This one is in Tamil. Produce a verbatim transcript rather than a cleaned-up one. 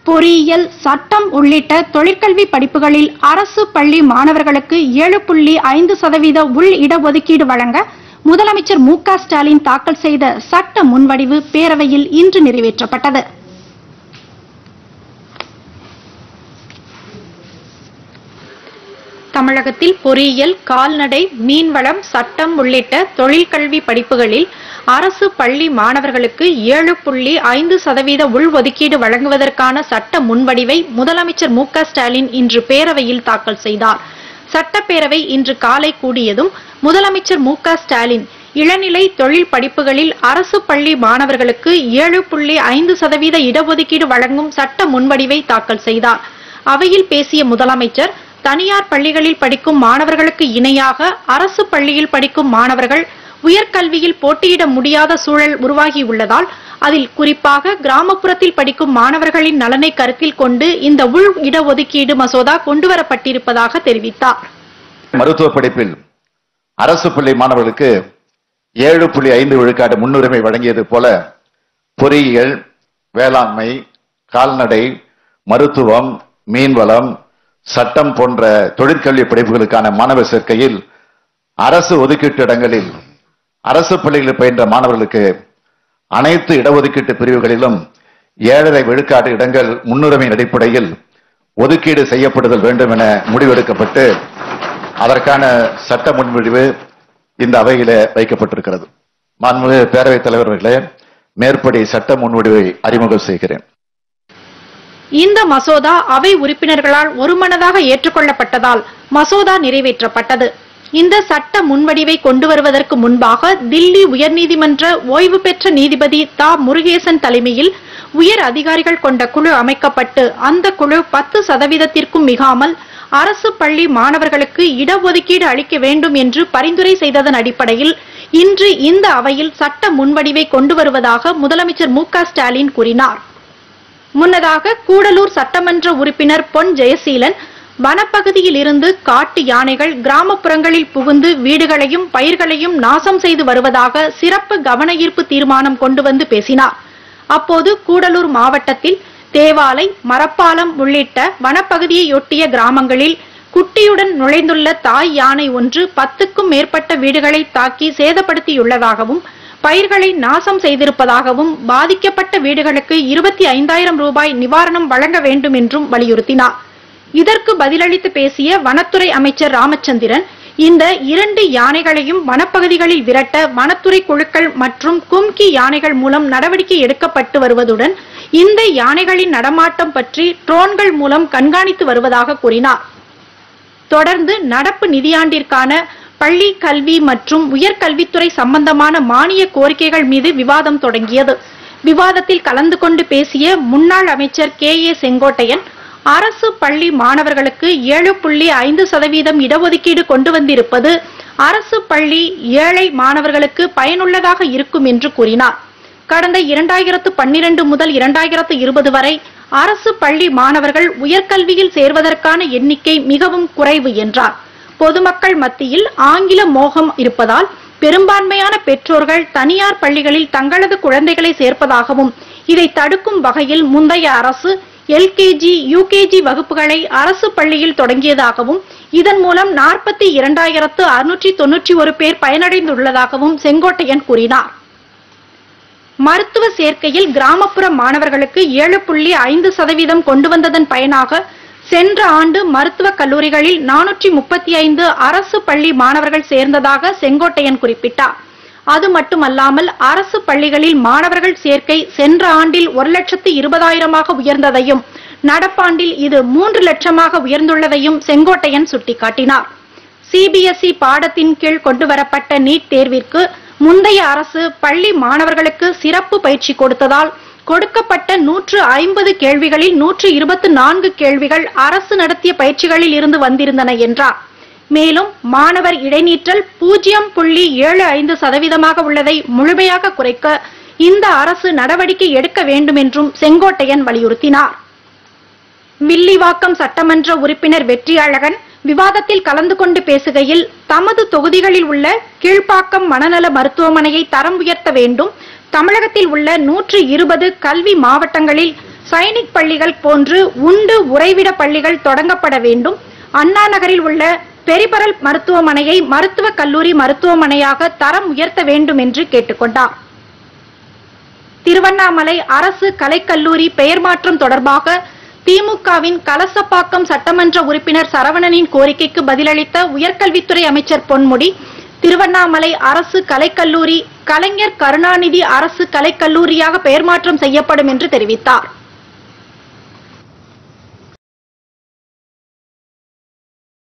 பொறியியல், சட்டம் உள்ளிட்ட தொழிற்கல்வி படிப்புகளில் அரசு பள்ளி மாணவர்களுக்கு ஏழு புள்ளி ஐந்து சதவீத உள் இடஒதுக்கீடு வழங்க முதலமைச்சர் மு க ஸ்டாலின் தாக்கல் செய்த சட்ட முன்வடிவு பேரவையில் இன்று நிறைவேற்றப்பட்டது. தமிழகத்தில் பொறியியல், கால்நடை, மீன்வளம், சட்டம் உள்ளிட்ட தொழிற்கல்வி படிப்புகளில் அரசு பள்ளி மாணவர்களுக்கு ஏழு புள்ளி ஐந்து சதவீத உள்ஒதுக்கீடு வழங்குவதற்கான சட்ட முன்வடிவை முதலமைச்சர் மு க ஸ்டாலின் இன்று பேரவையில் தாக்கல் செய்தார். சட்டப்பேரவை இன்று காலை கூடியதும் முதலமைச்சர் மு க ஸ்டாலின் இளநிலை தொழில் படிப்புகளில் அரசு பள்ளி மாணவர்களுக்கு ஏழு புள்ளி ஐந்து சதவீத இடஒதுக்கீடு வழங்கும் சட்ட முன்வடிவை தாக்கல் செய்தார். அவையில் பேசிய முதலமைச்சர், தனியார் பள்ளிகளில் படிக்கும் மாணவர்களுக்கு இணையாக அரசு பள்ளியில் படிக்கும் மாணவர்கள் உயர்கல்வியில் போட்டியிட முடியாத சூழல் உருவாகியுள்ளதால் அதில் குறிப்பாக கிராமப்புறத்தில் படிக்கும் மாணவர்களின் நலனை கருத்தில் கொண்டு இந்த உள் இடஒதுக்கீடு மசோதா கொண்டுவரப்பட்டிருப்பதாக தெரிவித்தார். மருத்துவ படிப்பில் அரசு பள்ளி மாணவர்களுக்கு ஏழு புள்ளி ஐந்து விழுக்காடு முன்னுரிமை வழங்கியது போல பொறியியல், வேளாண்மை, கால்நடை, மருத்துவம், மீன்வளம், சட்டம் போன்ற தொழிற்கல்வி படிப்புகளுக்கான மாணவர் சேர்க்கையில் அரசு ஒதுக்கீட்டு இடங்களில் அரசு பள்ளிகளில் பயின்ற மாணவர்களுக்கு அனைத்து இடஒதுக்கீட்டு பிரிவுகளிலும் ஏழரை விழுக்காடு இடங்கள் முன்னுரிமை அடிப்படையில் ஒதுக்கீடு செய்யப்படுதல் வேண்டும் என முடிவெடுக்கப்பட்டு அதற்கான சட்ட முன்வடிவு இந்த அவையில வைக்கப்பட்டிருக்கிறது. மாண்புமிகு பேரவைத் தலைவர்களே, மேற்படி சட்ட முன்வடிவை அறிமுகம் செய்கிறேன். இந்த மசோதா அவை உறுப்பினர்களால் ஒருமனதாக ஏற்றுக்கொள்ளப்பட்டதால் மசோதா நிறைவேற்றப்பட்டது. இந்த சட்ட முன்வடிவை கொண்டு வருவதற்கு முன்பாக தில்லி உயர்நீதிமன்ற ஓய்வு பெற்ற நீதிபதி தா முருகேசன் தலைமையில் உயர் அதிகாரிகள் கொண்ட குழு அமைக்கப்பட்டு அந்த குழு பத்து சதவீதத்திற்கும் மிகாமல் அரசு பள்ளி மாணவர்களுக்கு இடஒதுக்கீடு அளிக்க வேண்டும் என்று பரிந்துரை செய்ததன் அடிப்படையில் இன்று இந்த அவையில் சட்ட முன்வடிவை கொண்டு வருவதாக முதலமைச்சர் மு க ஸ்டாலின் கூறினார். முன்னதாக கூடலூர் சட்டமன்ற உறுப்பினர் பொன் ஜெயசீலன் வனப்பகுதியில் இருந்து காட்டு யானைகள் கிராமப்புறங்களில் புகுந்து வீடுகளையும் பயிர்களையும் நாசம் செய்து வருவதாக சிறப்பு கவன ஈர்ப்பு தீர்மானம் கொண்டு வந்து பேசினார். அப்போது கூடலூர் மாவட்டத்தில் தேவாலை, மரப்பாலம் உள்ளிட்ட வனப்பகுதியையொட்டிய கிராமங்களில் குட்டியுடன் நுழைந்துள்ள தாய் யானை ஒன்று பத்துக்கும் மேற்பட்ட வீடுகளை தாக்கி சேதப்படுத்தியுள்ளதாகவும் பயிர்களை நாசம் செய்திருப்பதாகவும் பாதிக்கப்பட்ட வீடுகளுக்கு இருபத்தி ஐந்தாயிரம் ரூபாய் நிவாரணம் வழங்க வேண்டும் என்றும் வலியுறுத்தினார். இதற்கு பதிலளித்து பேசிய வனத்துறை அமைச்சர் ராமச்சந்திரன், இந்த இரண்டு யானைகளையும் வனப்பகுதிகளில் விரட்ட வனத்துறை குழுக்கள் மற்றும் கும்கி யானைகள் மூலம் நடவடிக்கை எடுக்கப்பட்டு வருவதுடன் இந்த யானைகளின் நடமாட்டம் பற்றி ட்ரோன்கள் மூலம் கண்காணித்து வருவதாக கூறினார். தொடர்ந்து நடப்பு நிதியாண்டிற்கான பள்ளி கல்வி மற்றும் உயர்கல்வித்துறை சம்பந்தமான மானிய கோரிக்கைகள் மீது விவாதம் தொடங்கியது. விவாதத்தில் கலந்து கொண்டு பேசிய முன்னாள் அமைச்சர் கே ஏ செங்கோட்டையன், அரசு பள்ளி மாணவர்களுக்கு ஏழு புள்ளி ஐந்து சதவீதம் இடஒதுக்கீடு கொண்டு வந்திருப்பது அரசு பள்ளி ஏழை மாணவர்களுக்கு பயனுள்ளதாக இருக்கும் என்று கூறினார். கடந்த இரண்டாயிரத்து பன்னிரண்டு முதல் இரண்டாயிரத்து இருபது வரை அரசு பள்ளி மாணவர்கள் உயர்கல்வியில் சேர்வதற்கான எண்ணிக்கை மிகவும் குறைவு என்றார். பொதுமக்கள் மத்தியில் ஆங்கில மோகம் இருப்பதால் பெரும்பான்மையான பெற்றோர்கள் தனியார் பள்ளிகளில் தங்களது குழந்தைகளை சேர்ப்பதாகவும் இதை தடுக்கும் வகையில் முந்தைய அரசு எல்கேஜி, யூகேஜி வகுப்புகளை அரசு பள்ளியில் தொடங்கியதாகவும் இதன் மூலம் நாற்பத்தி இரண்டாயிரத்து அறுநூற்றி தொன்னூற்றி ஒரு பேர் பயனடைந்துள்ளதாகவும் செங்கோட்டையன் கூறினார். மருத்துவ சேர்க்கையில் கிராமப்புற மாணவர்களுக்கு ஏழு புள்ளி ஐந்து சதவீதம் கொண்டு வந்ததன் பயனாக சென்ற ஆண்டு மருத்துவக் கல்லூரிகளில் நானூற்றி முப்பத்தி ஐந்து அரசு பள்ளி மாணவர்கள் சேர்ந்ததாக செங்கோட்டையன் குறிப்பிட்டார். அது மட்டுமல்லாமல் அரசு பள்ளிகளில் மாணவர்கள் சேர்க்கை சென்ற ஆண்டில் ஒரு லட்சத்து இருபதாயிரமாக உயர்ந்ததையும் நடப்பாண்டில் இது மூன்று லட்சமாக உயர்ந்துள்ளதையும் செங்கோட்டையன் சுட்டிக்காட்டினார். சிபிஎஸ்இ பாடத்தின் கீழ் கொண்டுவரப்பட்ட நீட் தேர்விற்கு முந்தைய அரசு பள்ளி மாணவர்களுக்கு சிறப்பு பயிற்சி கொடுத்ததால் கொடுக்கப்பட்ட நூற்று ஐம்பது கேள்விகளில் நூற்று இருபத்தி நான்கு கேள்விகள் அரசு நடத்திய பயிற்சிகளில் இருந்து வந்திருந்தன என்றார். மேலும் மாணவர் இடைநீற்றல் பூஜ்ஜியம் புள்ளி ஏழு ஐந்து சதவீதமாக உள்ளதை முழுமையாக குறைக்க இந்த அரசு நடவடிக்கை எடுக்க வேண்டும் என்றும் செங்கோட்டையன் வலியுறுத்தினார். வில்லிவாக்கம் சட்டமன்ற உறுப்பினர் வெற்றியழகன் விவாதத்தில் கலந்து கொண்டு பேசுகையில், தமது தொகுதிகளில் உள்ள கீழ்ப்பாக்கம் மனநல மருத்துவமனையை தரம் உயர்த்த வேண்டும், தமிழகத்தில் உள்ள நூற்று இருபது கல்வி மாவட்டங்களில் சைனிக் பள்ளிகள் போன்று உண்டு உறைவிட பள்ளிகள் தொடங்கப்பட வேண்டும். அண்ணா நகரில் உள்ள பெரிபரல் மருத்துவமனையை மருத்துவக் கல்லூரி மருத்துவமனையாக தரம் உயர்த்த வேண்டும் என்று கேட்டுக்கொண்டார். திருவண்ணாமலை அரசு கலைக்கல்லூரி பெயர் மாற்றம் தொடர்பாக திமுகவின் கலசப்பாக்கம் சட்டமன்ற உறுப்பினர் சரவணனின் கோரிக்கைக்கு பதிலளித்த உயர்கல்வித்துறை அமைச்சர் பொன்முடி, திருவண்ணாமலை அரசு கலைக்கல்லூரி கலைஞர் கருணாநிதி அரசு கலைக்கல்லூரியாக பெயர் மாற்றம் செய்யப்படும் என்று தெரிவித்தார்.